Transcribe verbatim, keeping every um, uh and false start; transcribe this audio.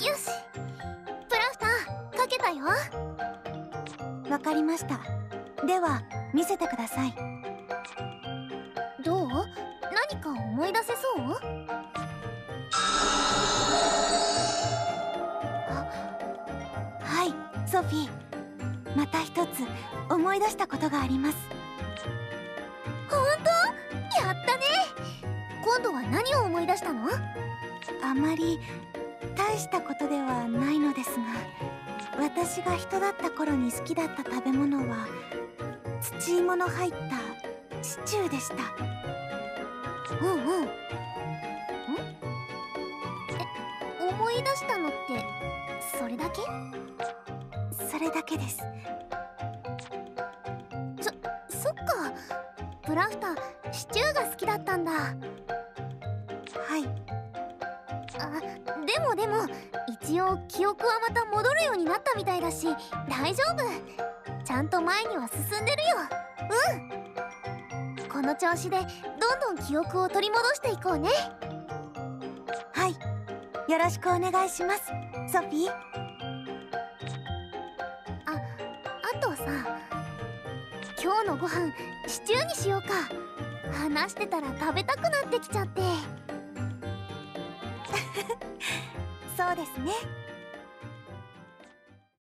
よし、プラフターかけたよ。 わかりました。では見せてください。 どう？何か思い出せそう？ はい、ソフィー。また一つ思い出したことがあります。 ほんと？やったね。今度は何を思い出したの？ あまり大したことではないのですが、私が人だった頃に好きだった食べ物は土芋の入ったシチューでした。 うんうん。ん？え、思い出したのってそれだけ？ それだけです。 そ、そっか。プラフター、シチューが好きだったんだ。 はい。 あ、でもでも一応記憶はまた戻るようになったみたいだし大丈夫。ちゃんと前には進んでるよ。うん。この調子でどんどん記憶を取り戻していこうね。 はい、よろしくお願いします、ソフィー。 あ、あとさ、今日のご飯シチューにしようか。話してたら食べたくなってきちゃって。 そうですね。